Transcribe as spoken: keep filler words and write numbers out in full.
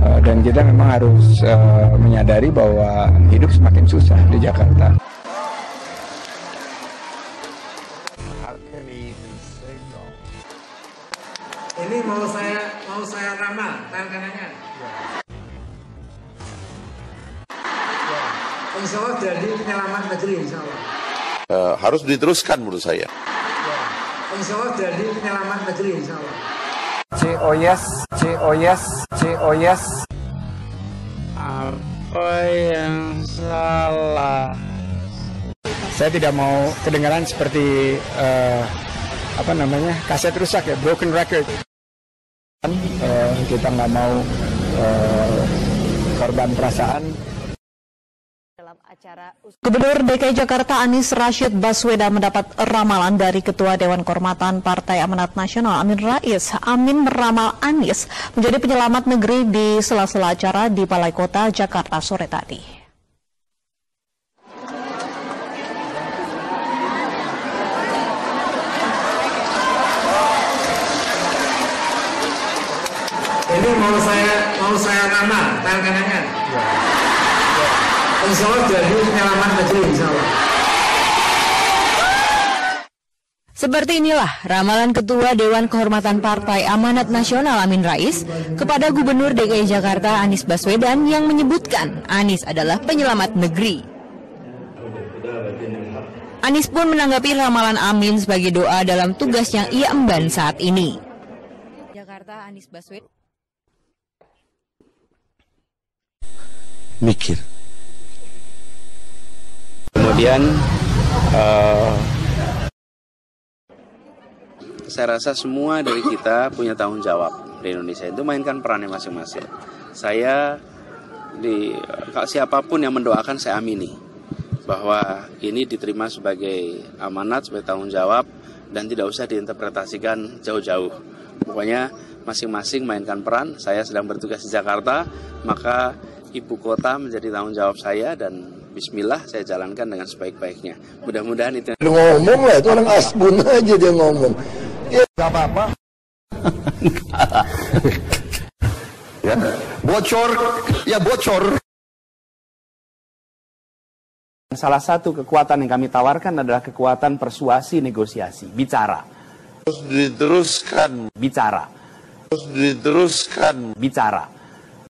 Uh, dan kita memang harus uh, menyadari bahwa hidup semakin susah di Jakarta. Ini mau saya mau saya ramal, tangan kanannya. Insya Allah jadi penyelamat negeri, insya Allah. Uh, harus diteruskan menurut saya. Insya Allah jadi penyelamat negeri, insya Allah. C O yes, C O yes, C O yes. Apa yang salah? Saya tidak mau kedengaran seperti uh, apa namanya kaset rusak ya, broken record. Uh, kita nggak mau uh, korban perasaan. Dalam acara Gubernur D K I Jakarta Anies Rashid Baswedan mendapat ramalan dari Ketua Dewan Kehormatan Partai Amanat Nasional Amin Rais. Amin meramal Anies menjadi penyelamat negeri di sela-sela acara di Balai Kota Jakarta sore tadi. Ini mau saya mau saya ramal, tangan kanannya. Insya Allah jadi penyelamat negeri, insya Allah. Seperti inilah ramalan Ketua Dewan Kehormatan Partai Amanat Nasional Amin Rais kepada Gubernur D K I Jakarta Anies Baswedan yang menyebutkan Anies adalah penyelamat negeri. Anies pun menanggapi ramalan Amin sebagai doa dalam tugas yang ia emban saat ini. Jakarta Anies Baswedan Mikir. Kemudian uh, saya rasa semua dari kita punya tanggung jawab di Indonesia itu mainkan perannya masing-masing. Saya di siapapun yang mendoakan saya amini bahwa ini diterima sebagai amanat, sebagai tanggung jawab dan tidak usah diinterpretasikan jauh-jauh. Pokoknya masing-masing mainkan peran. Saya sedang bertugas di Jakarta, maka ibu kota menjadi tanggung jawab saya dan bismillah saya jalankan dengan sebaik-baiknya. Mudah-mudahan itu. Ngomong lah, itu orang asbun aja dia ngomong. Ya nggak apa-apa. Ya, bocor, ya bocor. Salah satu kekuatan yang kami tawarkan adalah kekuatan persuasi negosiasi, bicara. Terus diteruskan. Bicara. Terus diteruskan. Bicara.